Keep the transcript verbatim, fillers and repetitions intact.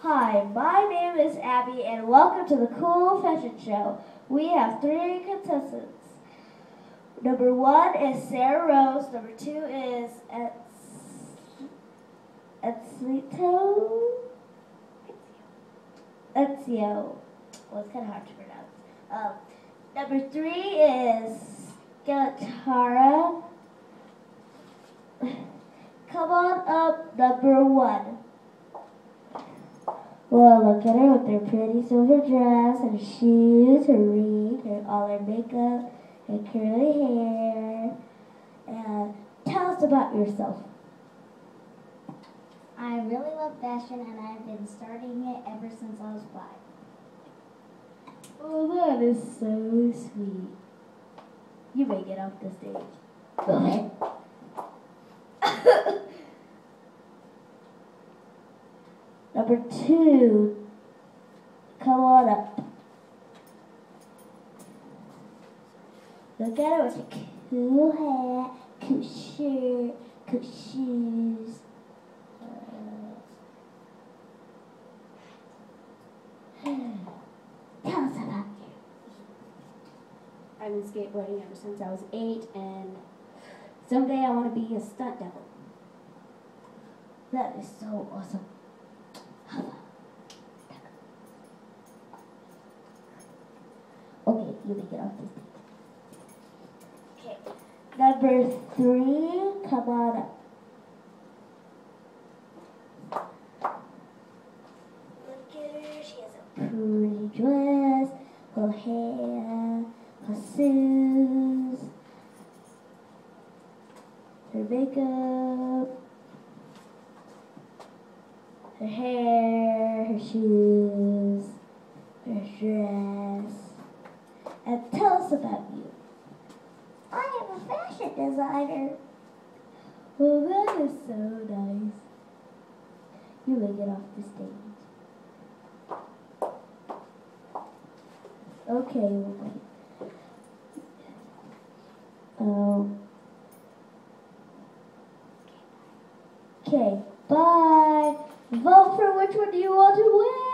Hi, my name is Abby and welcome to the Cool Fashion Show. We have three contestants. Number one is Sarah Rose. Number two is Etzito. Ezio. Well, it's kind of hard to pronounce. Um, number three is Galatara. Come on up, number one. Well, look at her with her pretty silver dress, her shoes, her ring, her all her makeup, her curly hair. And tell us about yourself. I really love fashion, and I've been starting it ever since I was five. Oh, that is so sweet. You may get off the stage. Go ahead. Number two, come on up. Look at her with a cool hat, cool shirt, cool shoes. Tell us about you. I've been skateboarding ever since I was eight, and someday I want to be a stunt double. That is so awesome. Okay, you may get off this stage. Okay. Number three, come on up. Look at her, she has a pretty dress, her hair, her shoes, her makeup, her hair, her shoes, her dress. And tell us about you. I am a fashion designer. Well, that is so nice. You may get off the stage. Okay, we'll wait. Um, okay, bye. Vote for which one do you want to win.